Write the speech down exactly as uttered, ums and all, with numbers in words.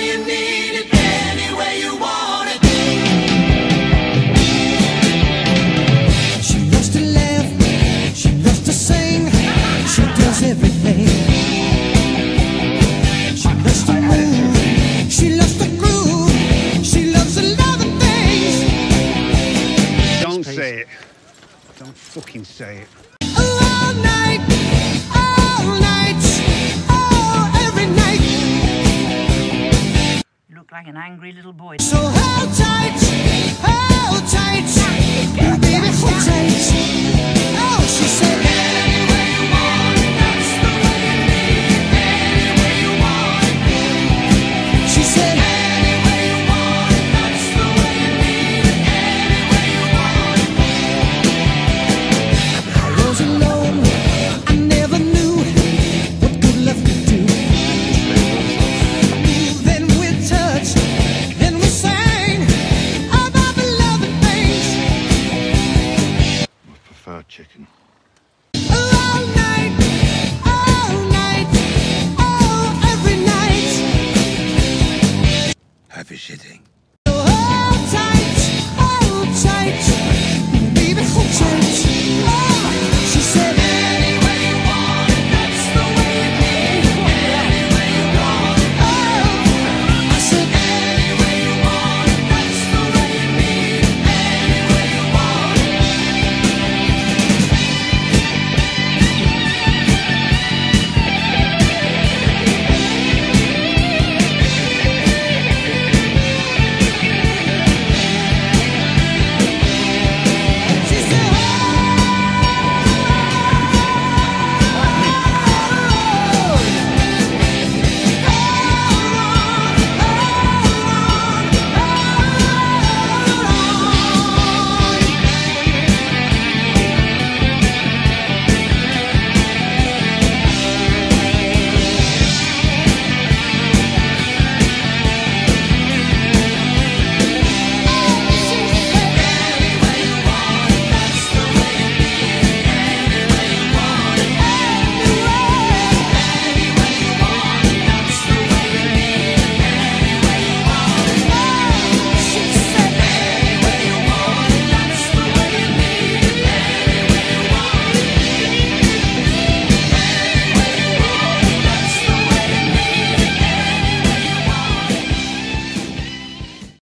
you need it, any way you want it. She loves to laugh, she loves to sing, she does everything. She loves to move, she loves to groove, she loves a lot of things. Don't say it. Don't fucking say it. All night, all night, oh, every night. You look like an angry little boy. So hold tight, hold tight, baby, hold tight.